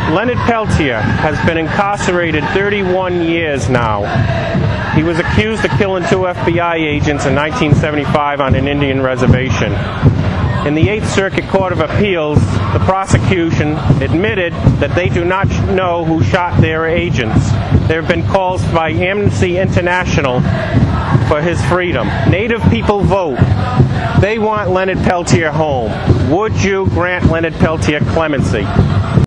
Leonard Peltier has been incarcerated 31 years now. He was accused of killing 2 FBI agents in 1975 on an Indian reservation. In the 8th Circuit Court of Appeals, the prosecution admitted that they do not know who shot their agents. There have been calls by Amnesty International for his freedom. Native people vote. They want Leonard Peltier home. Would you grant Leonard Peltier clemency?